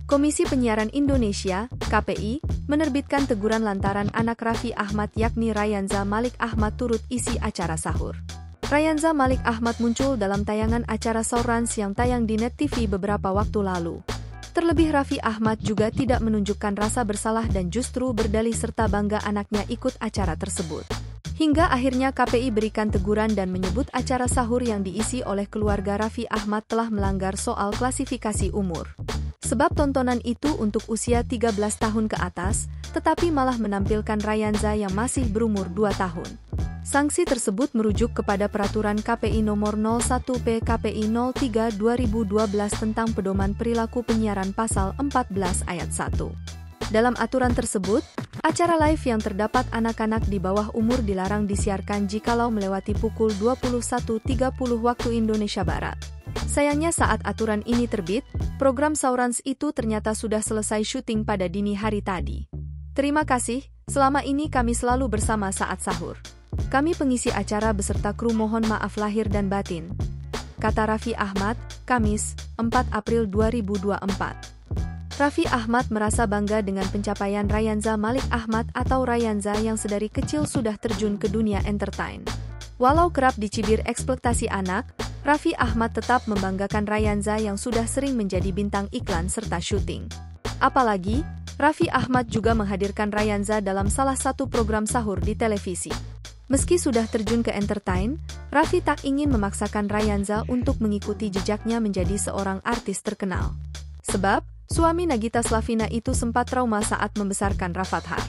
Komisi Penyiaran Indonesia, KPI, menerbitkan teguran lantaran anak Raffi Ahmad yakni Rayanza Malik Ahmad turut isi acara sahur. Rayanza Malik Ahmad muncul dalam tayangan acara Sahur Rans yang tayang di Net TV beberapa waktu lalu. Terlebih Raffi Ahmad juga tidak menunjukkan rasa bersalah dan justru berdalih serta bangga anaknya ikut acara tersebut. Hingga akhirnya KPI berikan teguran dan menyebut acara sahur yang diisi oleh keluarga Raffi Ahmad telah melanggar soal klasifikasi umur. Sebab tontonan itu untuk usia 13 tahun ke atas, tetapi malah menampilkan Rayanza yang masih berumur 2 tahun. Sanksi tersebut merujuk kepada Peraturan KPI Nomor 01 PKPI 03/2012 tentang Pedoman Perilaku Penyiaran Pasal 14 Ayat 1. Dalam aturan tersebut, acara live yang terdapat anak-anak di bawah umur dilarang disiarkan jikalau melewati pukul 21.30 waktu Indonesia Barat. Sayangnya saat aturan ini terbit, program Sahur Rans itu ternyata sudah selesai syuting pada dini hari tadi. Terima kasih, selama ini kami selalu bersama saat sahur. Kami pengisi acara beserta kru mohon maaf lahir dan batin, kata Raffi Ahmad, Kamis, 4 April 2024. Raffi Ahmad merasa bangga dengan pencapaian Rayanza Malik Ahmad atau Rayanza yang sedari kecil sudah terjun ke dunia entertain. Walau kerap dicibir eksploitasi anak, Raffi Ahmad tetap membanggakan Rayanza yang sudah sering menjadi bintang iklan serta syuting. Apalagi, Raffi Ahmad juga menghadirkan Rayanza dalam salah satu program sahur di televisi. Meski sudah terjun ke entertain, Raffi tak ingin memaksakan Rayanza untuk mengikuti jejaknya menjadi seorang artis terkenal. Sebab, suami Nagita Slavina itu sempat trauma saat membesarkan Rafatthar.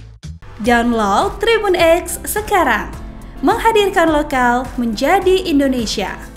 Download Tribun X sekarang, menghadirkan lokal menjadi Indonesia.